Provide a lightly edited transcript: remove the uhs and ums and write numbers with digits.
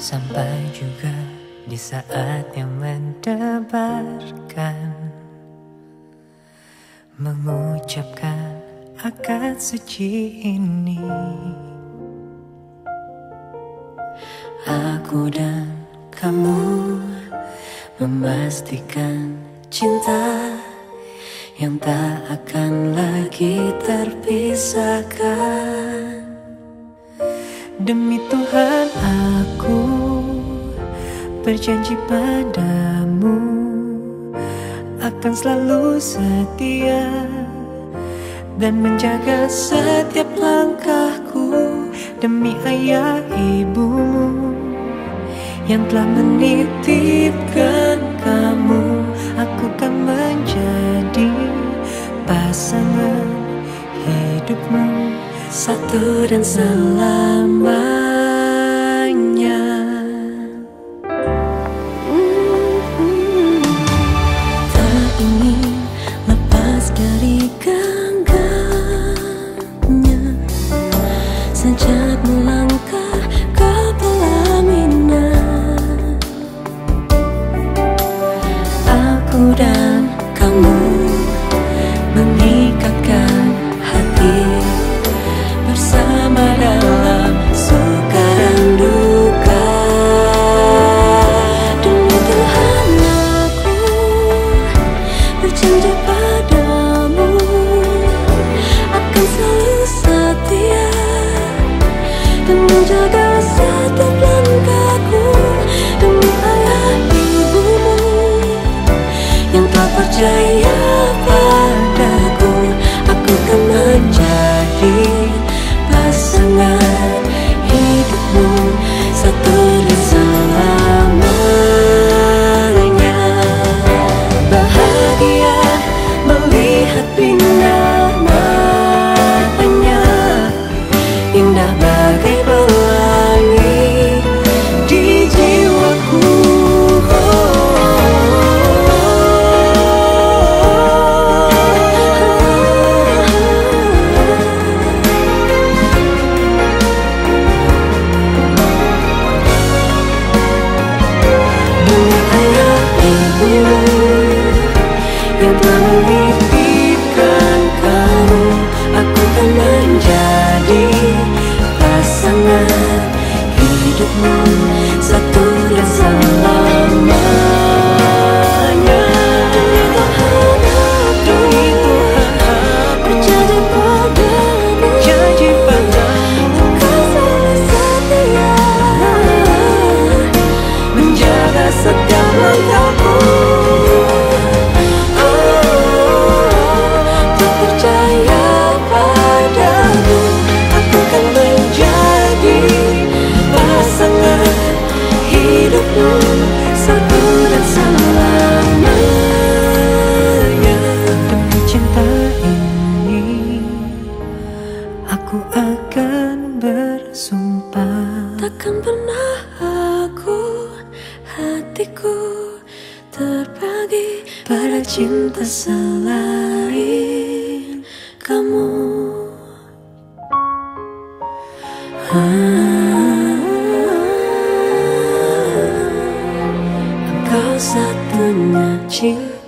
Sampai juga di saat yang mendebarkan, mengucapkan akad suci ini. Aku dan kamu memastikan cinta yang tak akan lagi terpisahkan. Demi Tuhan aku berjanji padamu akan selalu setia dan menjaga setiap langkahku. Demi ayah ibumu yang telah menitipkan kamu, aku kan menjadi pasangan hidupmu satu dan selamanya. Tak ingin lepas dari genggamnya sejak melangkah ke pelaminan. Aku dan kamu mengikatkan hati bersama dalam suka dan duka. Demi Tuhan aku berjanji padamu akan selalu setia dan menjaga setiap langkahku. Demi ayah ibumu yang telah percaya padaku, aku kan menjadi pasangan hidupmu satu dan selamanya. Bahagia melihat bina matanya, indah bagai pelangi di jiwaku. Yang telah menitipkan kamu, aku kan menjadi pasangan hidupmu satu dan selamanya. Demi Tuhan aku berjanji padamu akan selalu setia menjaga setiap langkahku. Satu dan selamanya. Demi cinta ini aku akan bersumpah, takkan pernah hatiku terbagi pada cinta selain kamu. Engkau satunya cinta.